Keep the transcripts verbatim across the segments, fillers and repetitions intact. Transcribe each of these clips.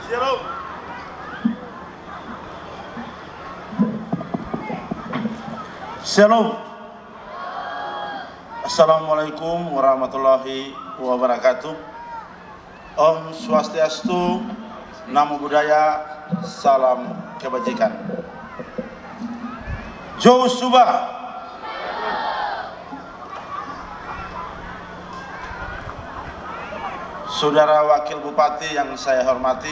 Shalom. Shalom. Assalamualaikum warahmatullahi wabarakatuh. Om Swastiastu, Namo Buddhaya, salam kebajikan. Jo Subah. Saudara Wakil Bupati yang saya hormati,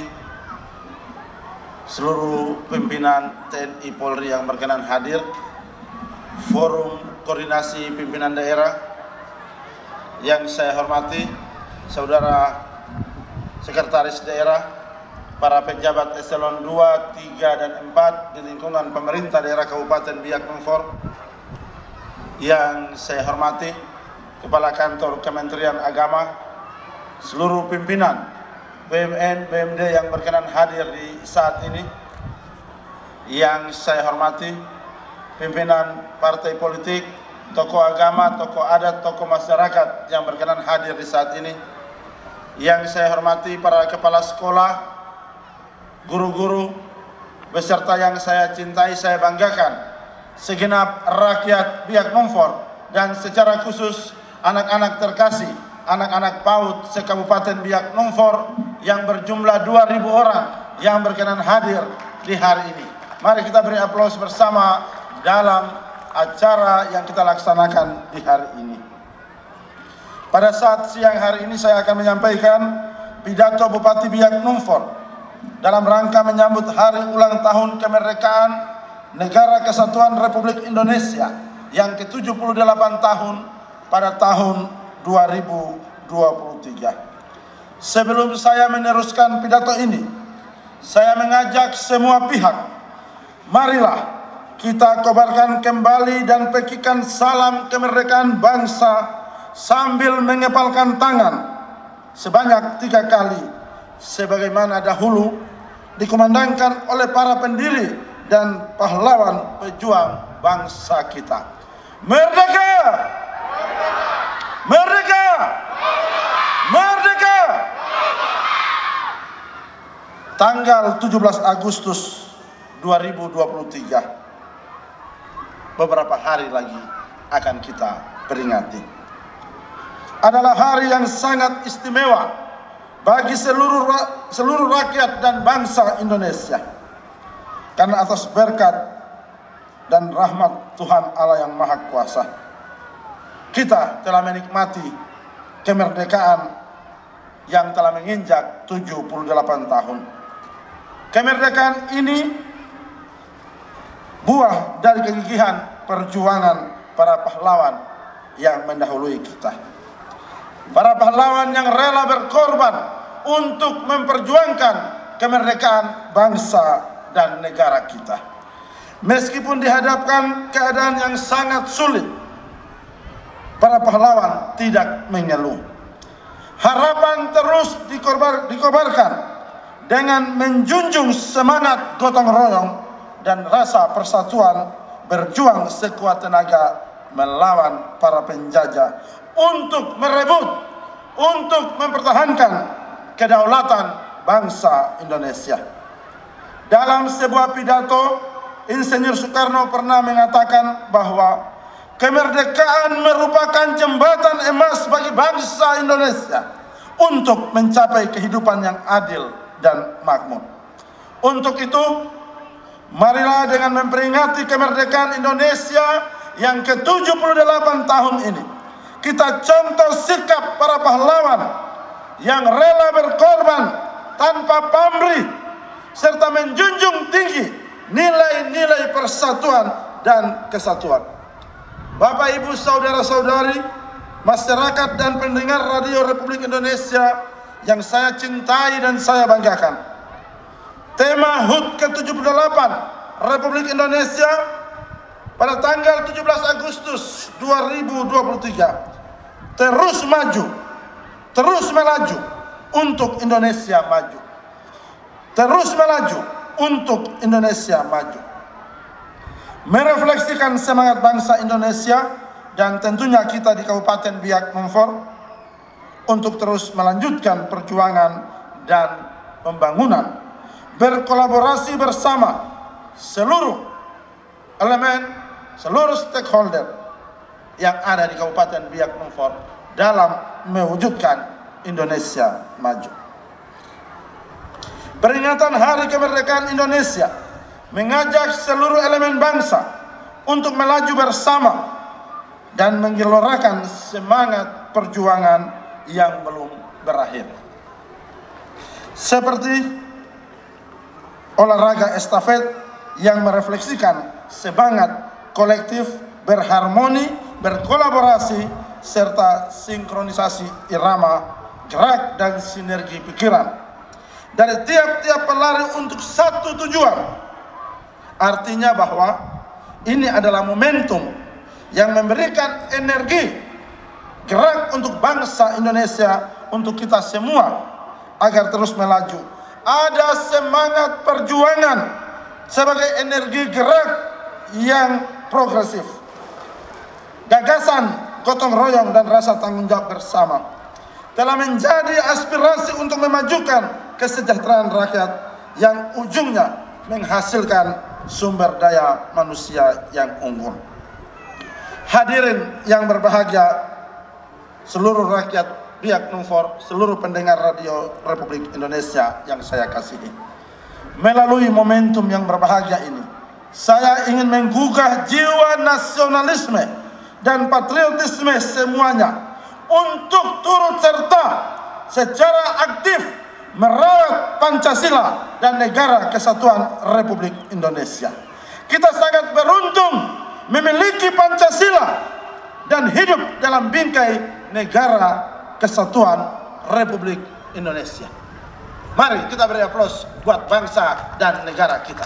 seluruh pimpinan T N I Polri yang berkenan hadir, Forum Koordinasi Pimpinan Daerah yang saya hormati, saudara Sekretaris Daerah, para pejabat eselon dua, tiga, dan empat di lingkungan pemerintah daerah Kabupaten Biak Numfor yang saya hormati, Kepala Kantor Kementerian Agama, seluruh pimpinan B M N, B M D yang berkenan hadir di saat ini, yang saya hormati, pimpinan partai politik, tokoh agama, tokoh adat, tokoh masyarakat yang berkenan hadir di saat ini, yang saya hormati para kepala sekolah, guru-guru, beserta yang saya cintai, saya banggakan, segenap rakyat Biak Numfor, dan secara khusus anak-anak terkasih, anak-anak PAUD se-Kabupaten Biak Numfor yang berjumlah dua ribu orang yang berkenan hadir di hari ini. Mari kita beri aplaus bersama dalam acara yang kita laksanakan di hari ini. Pada saat siang hari ini saya akan menyampaikan pidato Bupati Biak Numfor dalam rangka menyambut hari ulang tahun kemerdekaan Negara Kesatuan Republik Indonesia yang ke tujuh puluh delapan tahun pada tahun dua ribu dua puluh tiga. Sebelum saya meneruskan pidato ini, saya mengajak semua pihak, marilah kita kobarkan kembali dan pekikan salam kemerdekaan bangsa sambil mengepalkan tangan sebanyak tiga kali, sebagaimana dahulu dikumandangkan oleh para pendiri dan pahlawan pejuang bangsa kita. Merdeka! Merdeka! Merdeka! Tanggal tujuh belas Agustus dua ribu dua puluh tiga, beberapa hari lagi akan kita peringati, adalah hari yang sangat istimewa bagi seluruh seluruh rakyat dan bangsa Indonesia, karena atas berkat dan rahmat Tuhan Allah yang Maha Kuasa, kita telah menikmati kemerdekaan yang telah menginjak tujuh puluh delapan tahun. Kemerdekaan ini buah dari kegigihan perjuangan para pahlawan yang mendahului kita. Para pahlawan yang rela berkorban untuk memperjuangkan kemerdekaan bangsa dan negara kita. Meskipun dihadapkan keadaan yang sangat sulit, para pahlawan tidak mengeluh. Harapan terus dikobar, dikobarkan dengan menjunjung semangat gotong royong dan rasa persatuan, berjuang sekuat tenaga melawan para penjajah untuk merebut, untuk mempertahankan kedaulatan bangsa Indonesia. Dalam sebuah pidato, Insinyur Soekarno pernah mengatakan bahwa kemerdekaan merupakan jembatan emas bagi bangsa Indonesia untuk mencapai kehidupan yang adil dan makmur. Untuk itu, marilah dengan memperingati kemerdekaan Indonesia yang ke tujuh puluh delapan tahun ini, kita contoh sikap para pahlawan yang rela berkorban tanpa pamrih, serta menjunjung tinggi nilai-nilai persatuan dan kesatuan. Bapak, Ibu, saudara-saudari, masyarakat dan pendengar Radio Republik Indonesia yang saya cintai dan saya banggakan, tema H U T ke tujuh puluh delapan Republik Indonesia pada tanggal tujuh belas Agustus dua ribu dua puluh tiga, terus maju, terus melaju untuk Indonesia maju, terus melaju untuk Indonesia maju, merefleksikan semangat bangsa Indonesia dan tentunya kita di Kabupaten Biak Numfor untuk terus melanjutkan perjuangan dan pembangunan berkolaborasi bersama seluruh elemen, seluruh stakeholder yang ada di Kabupaten Biak Numfor dalam mewujudkan Indonesia maju. Peringatan Hari Kemerdekaan Indonesia mengajak seluruh elemen bangsa untuk melaju bersama dan menggelorakan semangat perjuangan yang belum berakhir. Seperti olahraga estafet yang merefleksikan semangat kolektif, berharmoni, berkolaborasi, serta sinkronisasi irama, gerak, dan sinergi pikiran dari tiap-tiap pelari untuk satu tujuan. Artinya bahwa ini adalah momentum yang memberikan energi, gerak untuk bangsa Indonesia, untuk kita semua agar terus melaju. Ada semangat perjuangan sebagai energi gerak yang progresif. Gagasan gotong royong dan rasa tanggung jawab bersama telah menjadi aspirasi untuk memajukan kesejahteraan rakyat yang ujungnya menghasilkan sumber daya manusia yang unggul. Hadirin yang berbahagia, seluruh rakyat Biak Numfor, seluruh pendengar radio Republik Indonesia yang saya kasihi. Melalui momentum yang berbahagia ini, saya ingin menggugah jiwa nasionalisme dan patriotisme semuanya untuk turut serta secara aktif merawat Pancasila dan Negara Kesatuan Republik Indonesia. Kita sangat beruntung memiliki Pancasila dan hidup dalam bingkai Negara Kesatuan Republik Indonesia. Mari kita beri aplaus buat bangsa dan negara kita.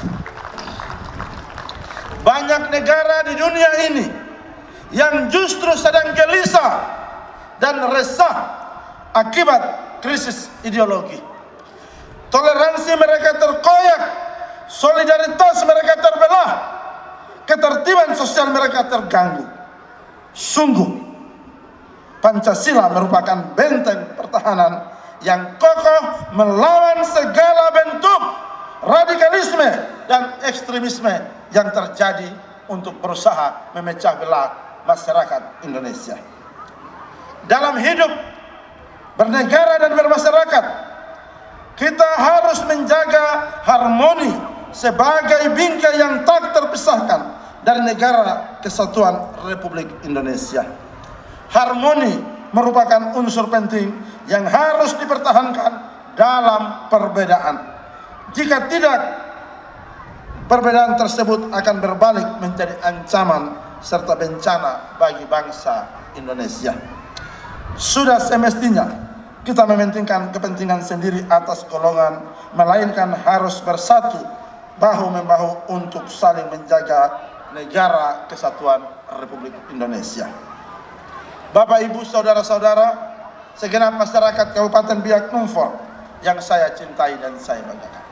Banyak negara di dunia ini yang justru sedang gelisah dan resah akibat krisis ideologi. Toleransi mereka terkoyak, solidaritas mereka terbelah, ketertiban sosial mereka terganggu. Sungguh, Pancasila merupakan benteng pertahanan yang kokoh melawan segala bentuk radikalisme dan ekstremisme yang terjadi untuk berusaha memecah belah masyarakat Indonesia. Dalam hidup, bernegara dan bermasyarakat, kita harus menjaga harmoni sebagai bingkai yang tak terpisahkan dari Negara Kesatuan Republik Indonesia. Harmoni merupakan unsur penting yang harus dipertahankan dalam perbedaan. Jika tidak, perbedaan tersebut akan berbalik menjadi ancaman serta bencana bagi bangsa Indonesia. Sudah semestinya kita mementingkan kepentingan sendiri atas golongan, melainkan harus bersatu bahu-membahu untuk saling menjaga Negara Kesatuan Republik Indonesia. Bapak, Ibu, saudara-saudara, segenap masyarakat Kabupaten Biak Numfor yang saya cintai dan saya banggakan.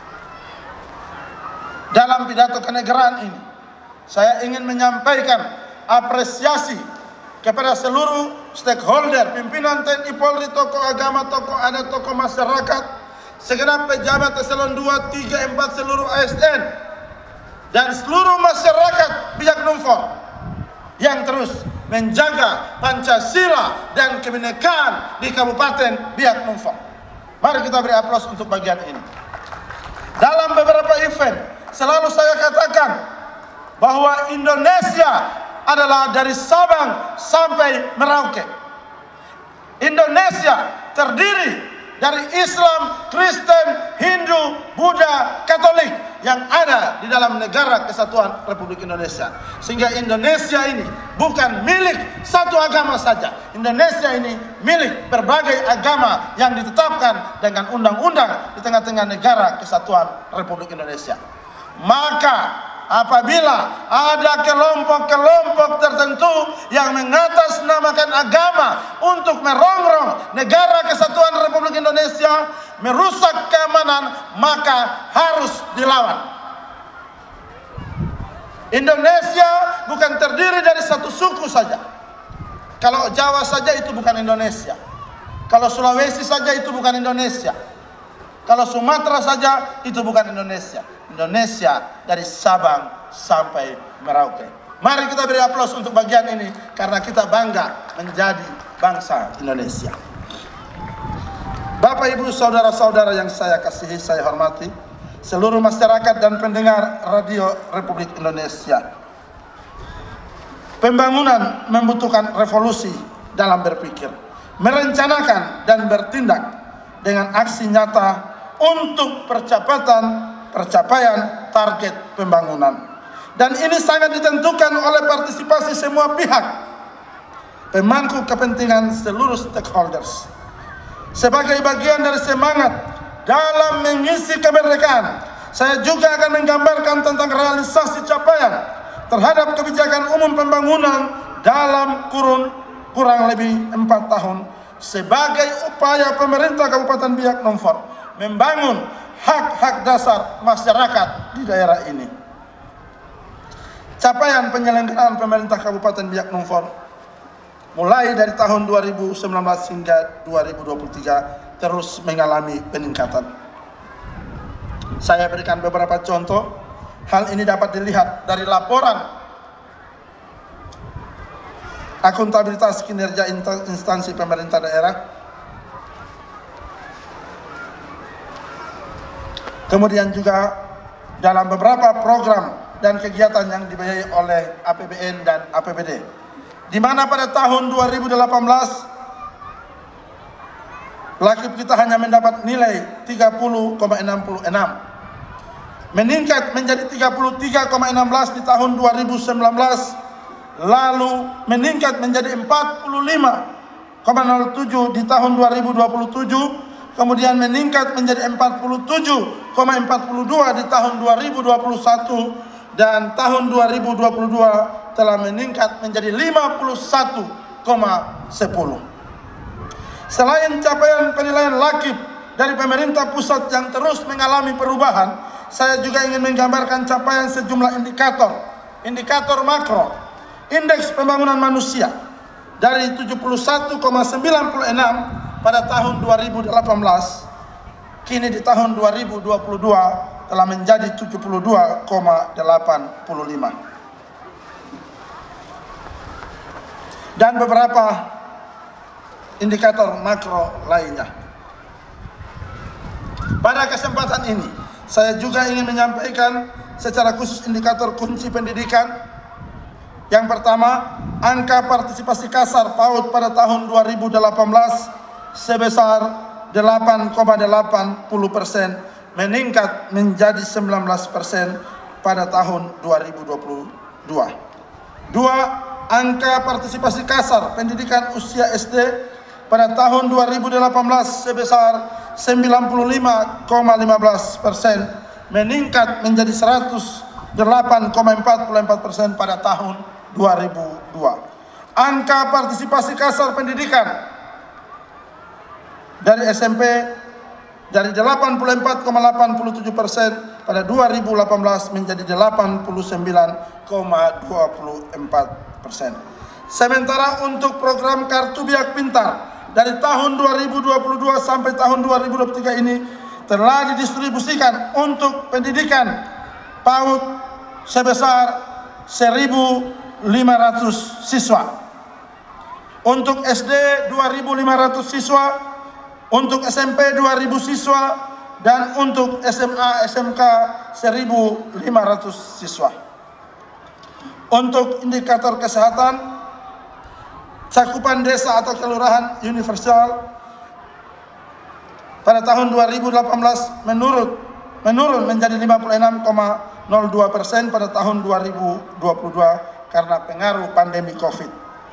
Dalam pidato kenegaraan ini, saya ingin menyampaikan apresiasi kepada seluruh stakeholder, pimpinan T N I Polri, tokoh agama, tokoh adat, tokoh masyarakat, segenap pejabat eselon dua, tiga, empat, seluruh A S N, dan seluruh masyarakat Biak Numfor yang terus menjaga Pancasila dan kebinekaan di Kabupaten Biak Numfor. Mari kita beri aplaus untuk bagian ini. Dalam beberapa event, selalu saya katakan bahwa Indonesia adalah dari Sabang sampai Merauke. Indonesia terdiri dari Islam, Kristen, Hindu, Buddha, Katolik yang ada di dalam Negara Kesatuan Republik Indonesia. Sehingga Indonesia ini bukan milik satu agama saja. Indonesia ini milik berbagai agama yang ditetapkan dengan undang-undang di tengah-tengah Negara Kesatuan Republik Indonesia. Maka apabila ada kelompok-kelompok tertentu yang mengatasnamakan agama untuk merongrong Negara Kesatuan Republik Indonesia, merusak keamanan, maka harus dilawan. Indonesia bukan terdiri dari satu suku saja. Kalau Jawa saja itu bukan Indonesia. Kalau Sulawesi saja itu bukan Indonesia. Kalau Sumatera saja itu bukan Indonesia. Indonesia dari Sabang sampai Merauke. Mari kita beri aplaus untuk bagian ini karena kita bangga menjadi bangsa Indonesia. Bapak, Ibu, saudara-saudara yang saya kasihi, saya hormati, seluruh masyarakat dan pendengar Radio Republik Indonesia. Pembangunan membutuhkan revolusi dalam berpikir, merencanakan dan bertindak dengan aksi nyata untuk percepatan percapaian target pembangunan. Dan ini sangat ditentukan oleh partisipasi semua pihak, pemangku kepentingan seluruh stakeholders. Sebagai bagian dari semangat dalam mengisi kemerdekaan, saya juga akan menggambarkan tentang realisasi capaian terhadap kebijakan umum pembangunan dalam kurun kurang lebih empat tahun sebagai upaya pemerintah Kabupaten Biak Numfor membangun hak-hak dasar masyarakat di daerah ini. Capaian penyelenggaraan pemerintah Kabupaten Biak Numfor mulai dari tahun dua ribu sembilan belas hingga dua ribu dua puluh tiga terus mengalami peningkatan. Saya berikan beberapa contoh. Hal ini dapat dilihat dari laporan akuntabilitas kinerja instansi pemerintah daerah, kemudian juga dalam beberapa program dan kegiatan yang dibiayai oleh A P B N dan A P B D, di mana pada tahun dua ribu delapan belas Lakip kita hanya mendapat nilai tiga puluh koma enam enam, meningkat menjadi tiga puluh tiga koma satu enam di tahun dua ribu sembilan belas, lalu meningkat menjadi empat puluh lima koma nol tujuh di tahun dua ribu dua puluh tujuh, kemudian meningkat menjadi empat puluh tujuh koma empat dua di tahun dua ribu dua puluh satu, dan tahun dua ribu dua puluh dua telah meningkat menjadi lima puluh satu koma sepuluh. Selain capaian penilaian Lakip dari pemerintah pusat yang terus mengalami perubahan, saya juga ingin menggambarkan capaian sejumlah indikator, indikator makro, indeks pembangunan manusia dari tujuh puluh satu koma sembilan enam pada tahun dua ribu delapan belas, kini di tahun dua ribu dua puluh dua telah menjadi tujuh puluh dua koma delapan lima. Dan beberapa indikator makro lainnya. Pada kesempatan ini, saya juga ingin menyampaikan secara khusus indikator kunci pendidikan. Yang pertama, angka partisipasi kasar PAUD pada tahun dua ribu delapan belas sebesar delapan koma delapan puluh persen, meningkat menjadi sembilan belas persen pada tahun dua ribu dua puluh dua. Dua, angka partisipasi kasar pendidikan usia S D pada tahun dua ribu delapan belas sebesar sembilan puluh lima koma lima belas persen, meningkat menjadi seratus delapan koma empat empat persen pada tahun dua ribu dua. Angka partisipasi kasar pendidikan dari S M P dari delapan puluh empat koma delapan tujuh persen pada dua ribu delapan belas menjadi delapan puluh sembilan koma dua empat persen. Sementara untuk program Kartu Biak Pintar dari tahun dua ribu dua puluh dua sampai tahun dua ribu dua puluh tiga ini telah didistribusikan untuk pendidikan PAUD sebesar seribu lima ratus siswa, untuk S D dua ribu lima ratus siswa, untuk S M P dua ribu siswa, dan untuk S M A S M K seribu lima ratus siswa. Untuk indikator kesehatan, cakupan desa atau kelurahan universal pada tahun dua ribu delapan belas menurun menurun menjadi lima puluh enam koma nol dua persen pada tahun dua ribu dua puluh dua karena pengaruh pandemi Covid.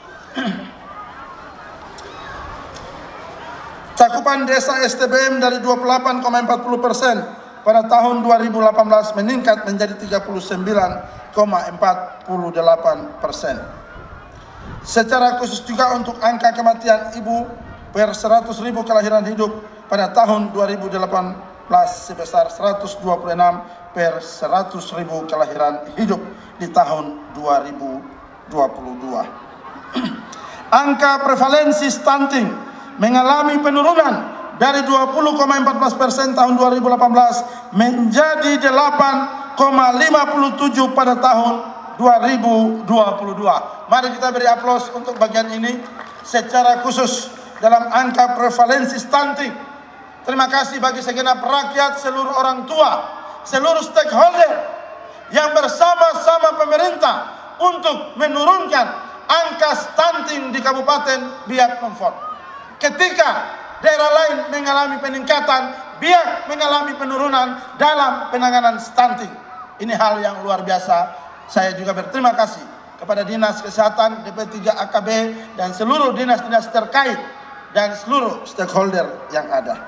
Cakupan desa S T B M dari dua puluh delapan koma empat puluh persen pada tahun dua ribu delapan belas meningkat menjadi tiga puluh sembilan koma empat delapan persen. Secara khusus juga untuk angka kematian ibu per seratus ribu kelahiran hidup pada tahun dua ribu delapan belas sebesar seratus dua puluh enam per seratus ribu kelahiran hidup di tahun dua ribu dua puluh dua. Angka prevalensi stunting mengalami penurunan dari dua puluh koma empat belas persen tahun dua ribu delapan belas menjadi delapan koma lima puluh tujuh pada tahun dua ribu dua puluh dua. Mari kita beri aplaus untuk bagian ini secara khusus dalam angka prevalensi stunting. Terima kasih bagi segenap rakyat, seluruh orang tua, seluruh stakeholder yang bersama-sama pemerintah untuk menurunkan angka stunting di Kabupaten Biak Numfor. Ketika daerah lain mengalami peningkatan, Biak mengalami penurunan dalam penanganan stunting. Ini hal yang luar biasa. Saya juga berterima kasih kepada Dinas Kesehatan, D P tiga A K B, dan seluruh dinas-dinas terkait dan seluruh stakeholder yang ada.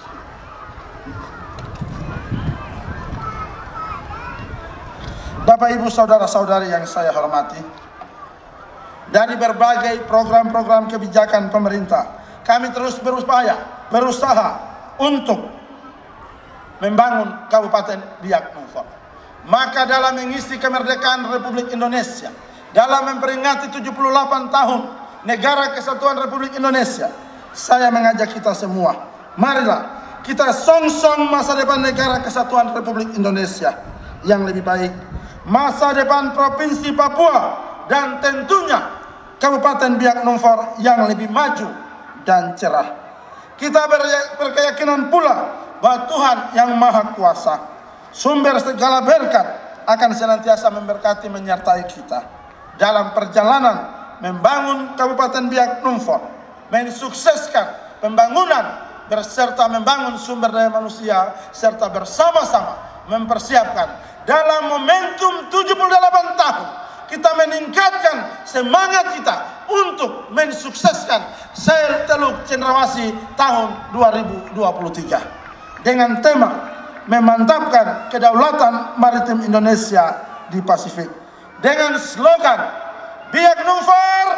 Bapak, Ibu, saudara-saudari yang saya hormati, dari berbagai program-program kebijakan pemerintah, kami terus berupaya, berusaha untuk membangun Kabupaten Biak Numfor. Maka dalam mengisi kemerdekaan Republik Indonesia, dalam memperingati tujuh puluh delapan tahun Negara Kesatuan Republik Indonesia, saya mengajak kita semua, marilah kita song-song masa depan Negara Kesatuan Republik Indonesia yang lebih baik, masa depan Provinsi Papua, dan tentunya Kabupaten Biak Numfor yang lebih maju dan cerah. Kita berkeyakinan pula bahwa Tuhan yang Maha Kuasa, sumber segala berkat, akan senantiasa memberkati menyertai kita dalam perjalanan membangun Kabupaten Biak Numfor, mensukseskan pembangunan berserta membangun sumber daya manusia, serta bersama-sama mempersiapkan dalam momentum tujuh puluh delapan tahun kita meningkatkan semangat kita untuk mensukseskan Sel Teluk Cendrawasih tahun dua ribu dua puluh tiga dengan tema memantapkan kedaulatan maritim Indonesia di Pasifik dengan slogan Biak Numfor.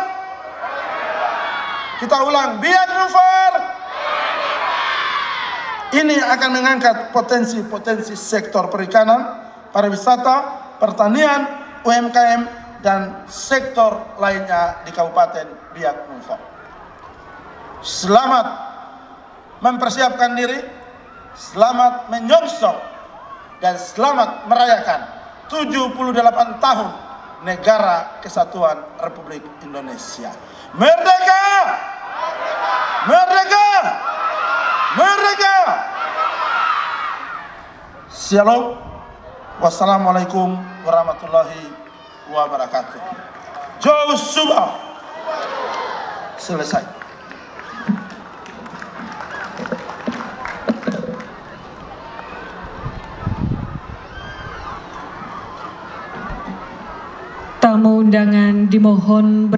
Kita ulang, Biak Numfor. Ini akan mengangkat potensi-potensi sektor perikanan, pariwisata, pertanian, U M K M, dan sektor lainnya di Kabupaten Biak Numfor. Selamat mempersiapkan diri, selamat menyongsong, dan selamat merayakan tujuh puluh delapan tahun Negara Kesatuan Republik Indonesia. Merdeka! Merdeka! Merdeka! Shalom. Wassalamualaikum warahmatullahi wabarakatuh. Jauh Subah. Selesai. Tamu undangan dimohon